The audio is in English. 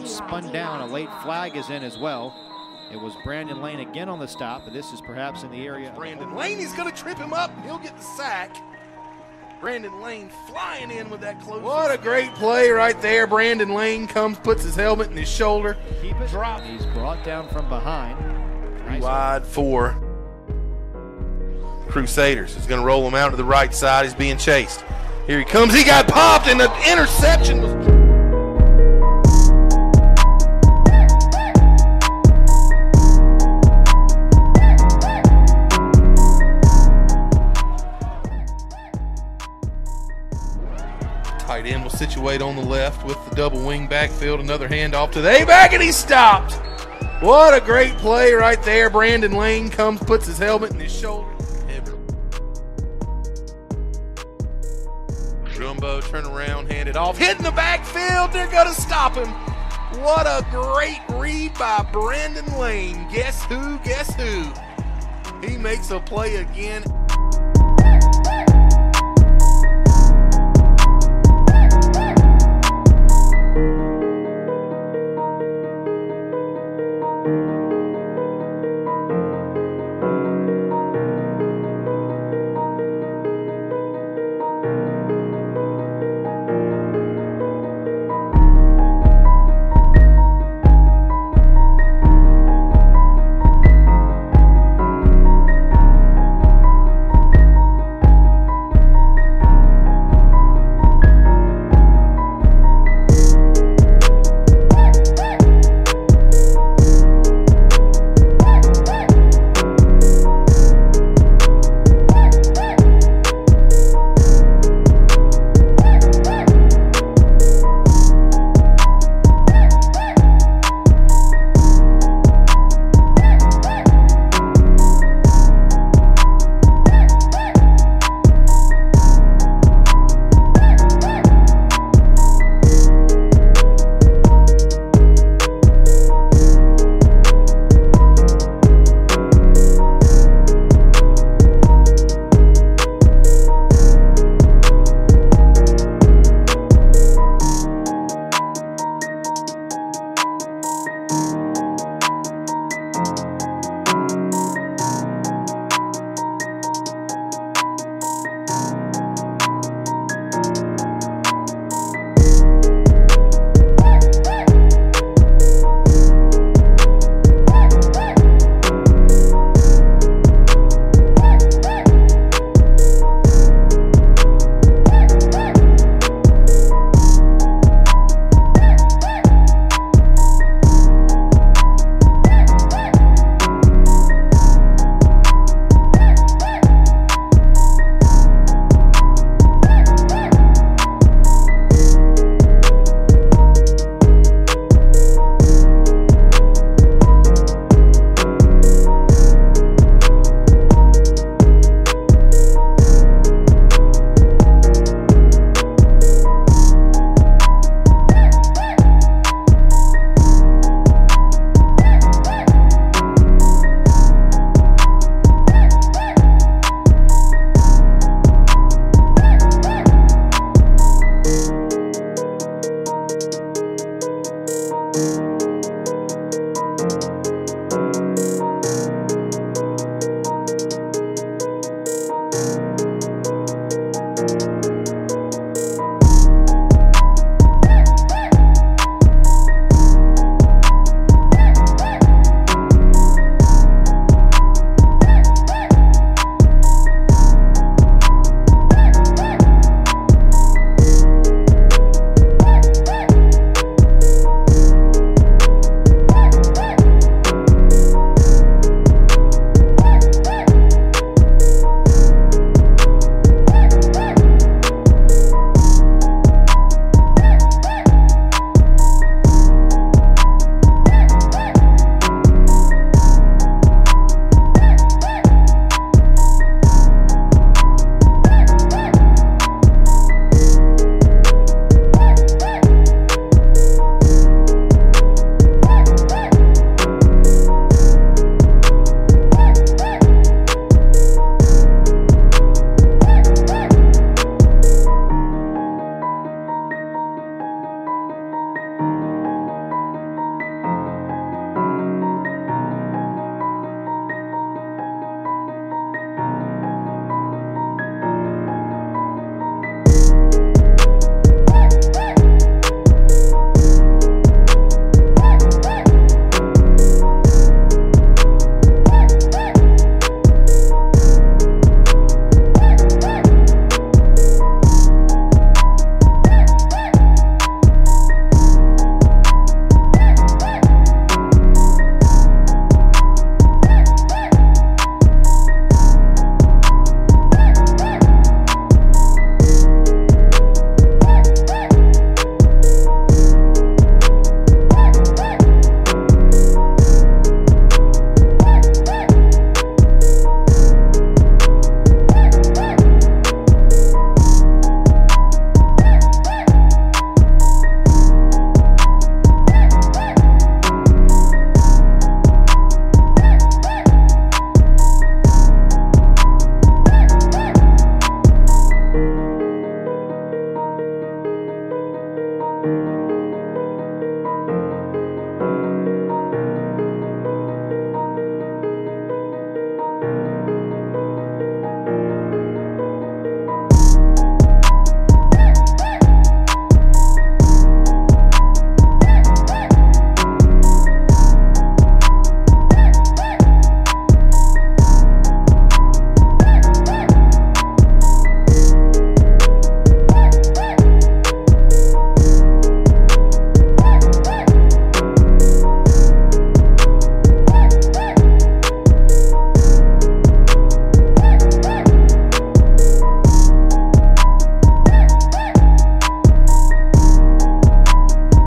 spun down. A late flag is in as well. It was Brandon Lane again on the stop, but this is perhaps in the area. Brandon Lane, he's going to trip him up, and he'll get the sack. Brandon Lane flying in with that close. What a great play right there. Brandon Lane comes, puts his helmet in his shoulder. Keep it. Drop. He's brought down from behind. Nice. Wide for Crusaders. He's going to roll him out to the right side. He's being chased. Here he comes. He got popped, and the interception was... Tight end will situate on the left with the double wing backfield. Another handoff to the A-back, and he stopped. What a great play right there. Brandon Lane comes, puts his helmet in his shoulder. Jumbo turn around, hand it off, hitting the backfield. They're going to stop him. What a great read by Brandon Lane. Guess who? Guess who? He makes a play again. you.